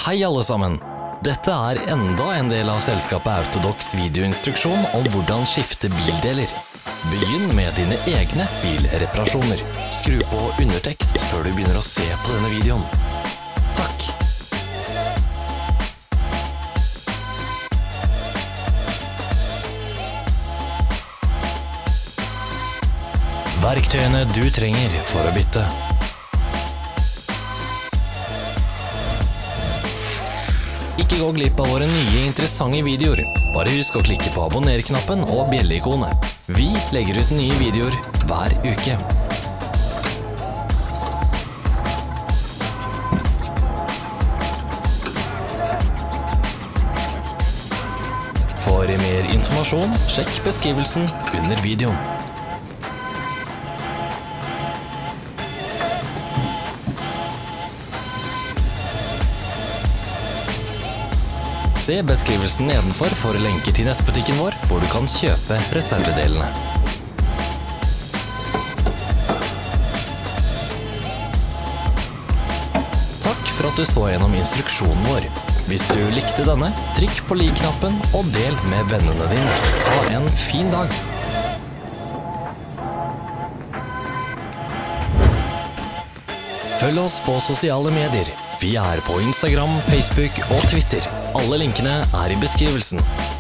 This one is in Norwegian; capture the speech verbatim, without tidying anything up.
Hei alle sammen! Dette er enda en del av selskapet Autodox videoinstruksjon om hvordan skifte bildeler. Begynn med dine egne bilreparasjoner. Skru på undertekst før du begynner å se på denne videoen. Takk! Verktøyene du trenger for å bytte. Ikke gå glipp av våre nye interessante videoer. Bare husk å klikke på abonner-knappen og bjelle-ikonet. Vi legger ut nye videoer hver uke. For mer informasjon, sjekk beskrivelsen under videoen. Se beskrivelsen nedenfor for lenker til nettbutikken vår, hvor du kan kjøpe reservedelene. Takk for at du så gjennom instruksjonen vår. Hvis du likte denne, trykk på like-knappen og del med vennene dine. Ha en fin dag! Følg oss på sosiale medier. Vi er på Instagram, Facebook og Twitter. Alle linkene er i beskrivelsen.